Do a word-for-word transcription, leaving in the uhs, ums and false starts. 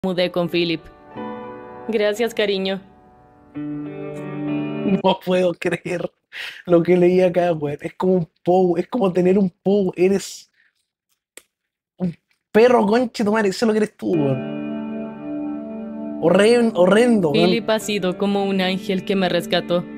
Mudé con Philip. Gracias, cariño. No puedo creer lo que leí acá, weón. Es como un Pou, es como tener un Pou. Eres un perro, conche tu madre. Eso es lo que eres tú, weón. Horren- horrendo, weón. Philip ha sido como un ángel que me rescató.